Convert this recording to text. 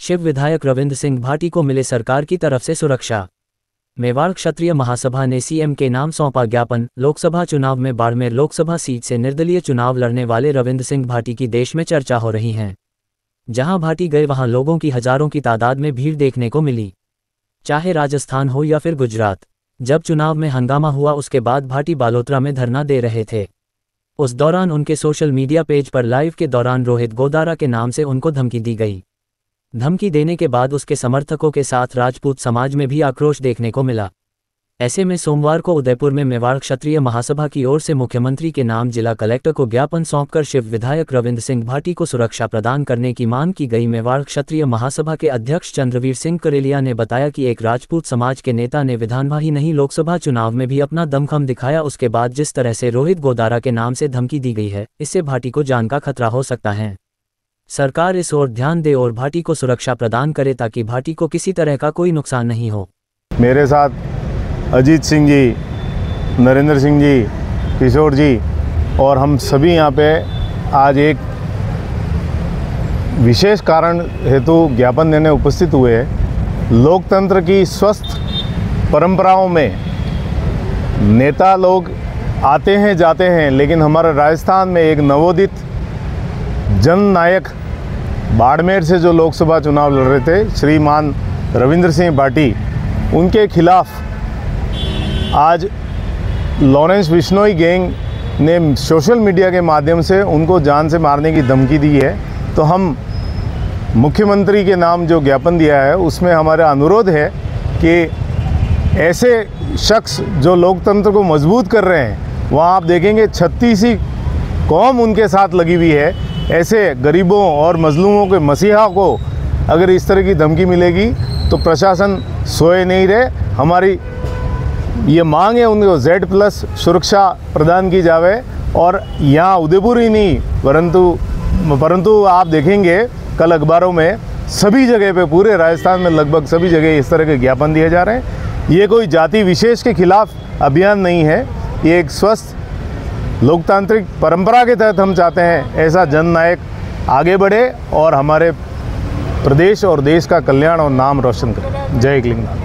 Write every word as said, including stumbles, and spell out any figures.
शिव विधायक रविंद्र सिंह भाटी को मिले सरकार की तरफ से सुरक्षा। मेवाड़ क्षत्रिय महासभा ने सीएम के नाम सौंपा ज्ञापन। लोकसभा चुनाव में बाड़मेर लोकसभा सीट से निर्दलीय चुनाव लड़ने वाले रविंद्र सिंह भाटी की देश में चर्चा हो रही है। जहां भाटी गए वहां लोगों की हजारों की तादाद में भीड़ देखने को मिली, चाहे राजस्थान हो या फिर गुजरात। जब चुनाव में हंगामा हुआ उसके बाद भाटी बालोतरा में धरना दे रहे थे। उस दौरान उनके सोशल मीडिया पेज पर लाइव के दौरान रोहित गोदारा के नाम से उनको धमकी दी गई। धमकी देने के बाद उसके समर्थकों के साथ राजपूत समाज में भी आक्रोश देखने को मिला। ऐसे में सोमवार को उदयपुर में मेवाड़ क्षत्रिय महासभा की ओर से मुख्यमंत्री के नाम जिला कलेक्टर को ज्ञापन सौंपकर शिव विधायक रविंद्र सिंह भाटी को सुरक्षा प्रदान करने की मांग की गई। मेवाड़ क्षत्रिय महासभा के अध्यक्ष चंद्रवीर सिंह करेलिया ने बताया कि एक राजपूत समाज के नेता ने विधानसभा ही नहीं लोकसभा चुनाव में भी अपना दमखम दिखाया। उसके बाद जिस तरह से रोहित गोदारा के नाम से धमकी दी गई है, इससे भाटी को जान का खतरा हो सकता है। सरकार इस ओर ध्यान दे और भाटी को सुरक्षा प्रदान करे ताकि भाटी को किसी तरह का कोई नुकसान नहीं हो। मेरे साथ अजीत सिंह जी, नरेंद्र सिंह जी, किशोर जी और हम सभी यहाँ पे आज एक विशेष कारण हेतु ज्ञापन देने उपस्थित हुए हैं। लोकतंत्र की स्वस्थ परंपराओं में नेता लोग आते हैं जाते हैं, लेकिन हमारे राजस्थान में एक नवोदित जननायक बाड़मेर से जो लोकसभा चुनाव लड़ रहे थे, श्रीमान रविंद्र सिंह भाटी, उनके खिलाफ आज लॉरेंस बिश्नोई गैंग ने सोशल मीडिया के माध्यम से उनको जान से मारने की धमकी दी है। तो हम मुख्यमंत्री के नाम जो ज्ञापन दिया है उसमें हमारा अनुरोध है कि ऐसे शख्स जो लोकतंत्र को मजबूत कर रहे हैं, वहाँ आप देखेंगे छत्तीसी कौम उनके साथ लगी हुई है। ऐसे गरीबों और मजलूमों के मसीहा को अगर इस तरह की धमकी मिलेगी तो प्रशासन सोए नहीं रहे। हमारी ये मांग है उनको जेड प्लस सुरक्षा प्रदान की जावे। और यहाँ उदयपुर ही नहीं परंतु परंतु आप देखेंगे कल अखबारों में सभी जगह पे, पूरे राजस्थान में लगभग सभी जगह इस तरह के ज्ञापन दिए जा रहे हैं। ये कोई जाति विशेष के खिलाफ अभियान नहीं है, ये एक स्वस्थ लोकतांत्रिक परंपरा के तहत हम चाहते हैं ऐसा जननायक आगे बढ़े और हमारे प्रदेश और देश का कल्याण और नाम रोशन करे। जय क्लिंग।